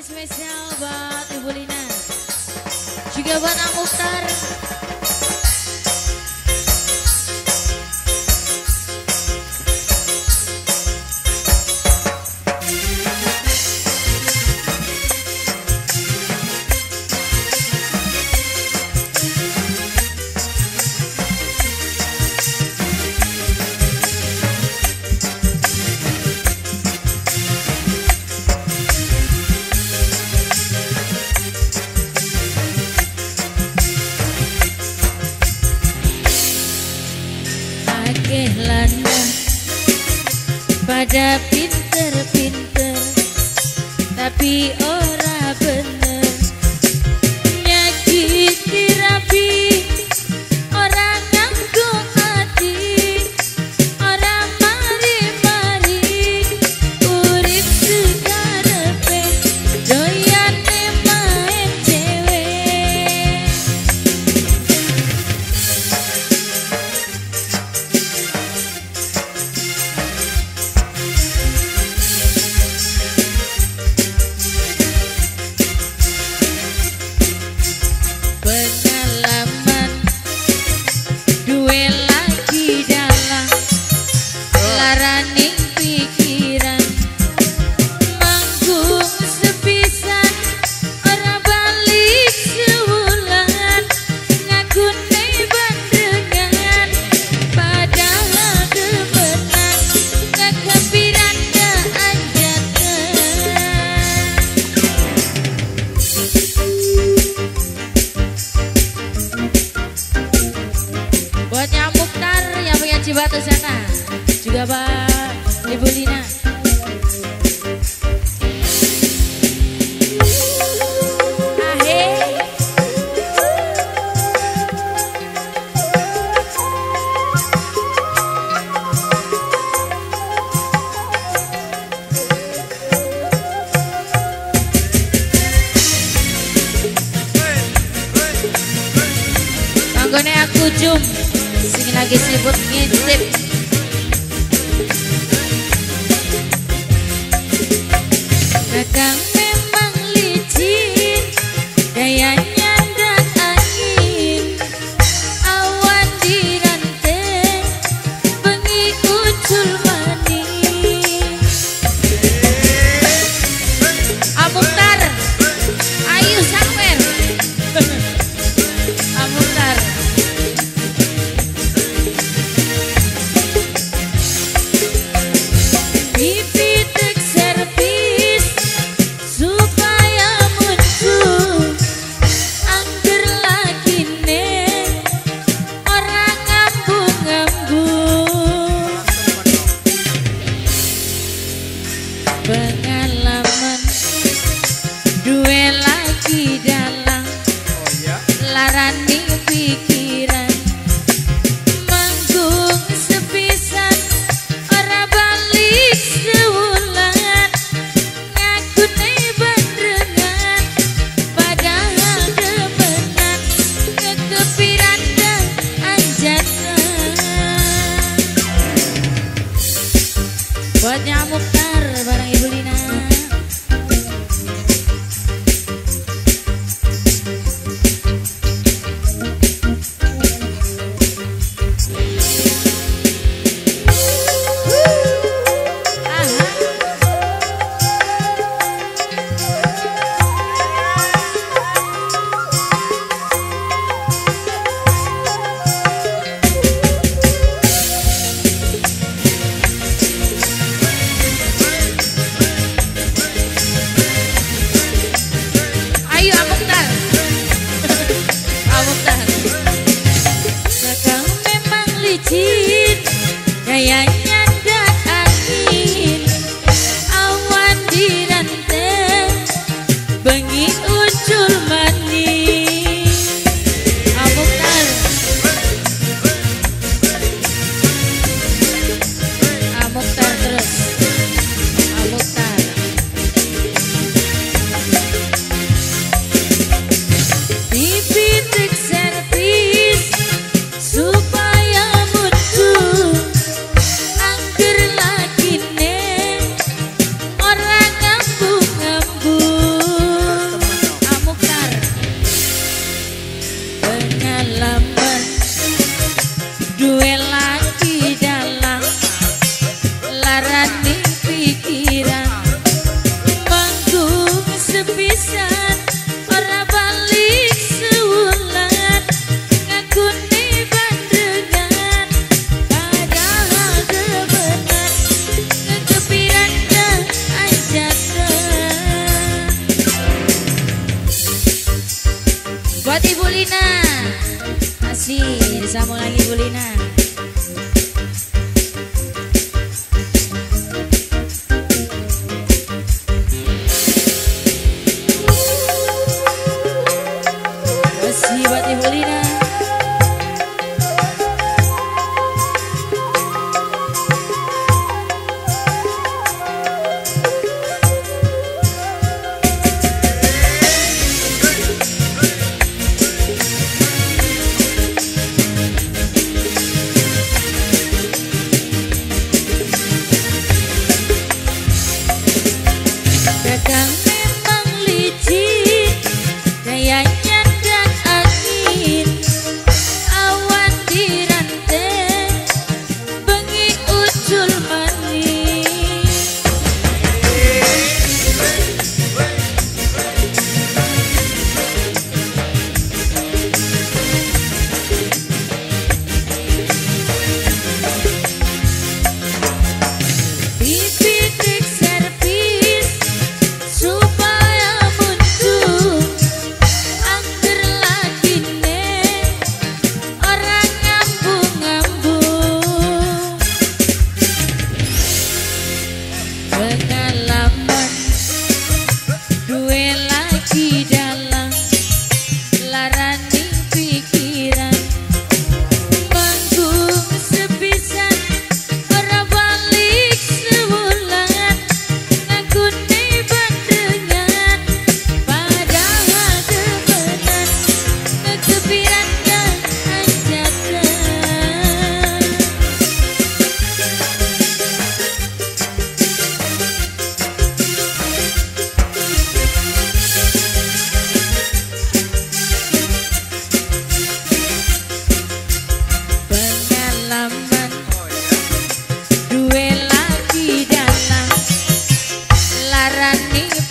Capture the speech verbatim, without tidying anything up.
spesial buat Ibu Lina, juga buat Ang Mukhtar. Akeh lanang pada pinter-pinter tapi ora bener, nyakiti rapi orang nganggo hati, orang mari-mari urip sekarepe doyane main cewek. Pengalaman duwe lagi dalam laraning pikiran, manggung sepisan ora balik sewulan, ngakune bandengan padahal demenan, ngekapiran keanjatan. Buat Ang Mukhtar yang punya Cibatu sana, juga buat Ibu Lina. Ahe. Tanggone aku jum sing lagi sibuk ngintip. Kadang memang licin gayanya dan angin, awan diranteng bengi ucul maning. Ang Mukhtar ayu sawer. Ang Mukhtar pipitek servis supaya muncul angger lagi nih orang ngambung-ngambung. Pengalaman duwe lagi dalam larani pikiran, manggung sepisan ora balik sewulan, ngakune bandengan padahal demenan, kekepiran keanjatan. Buat Ang Mukhtar bareng Ibu Lina. pisan ora balik sewulan ngakune bandengan padahal kebenar kekepiran anjatan. Buat Ibu Lina masih disambung lagi Ibu Lina. Buat Ibu Lina. Kadang memang licin gayanya dan angin, awan dirantai bengi ucul manis. Bibitik servis supaya muncul angger lagi nih orang ngambung-ngambung. Pengalaman duwe lagi dalam larani pikiran manggung sepisan ora balik sewulan ngakune bandengan padahal kebenar kekepiran anjatan. Pengalaman duwe lagi dalam larani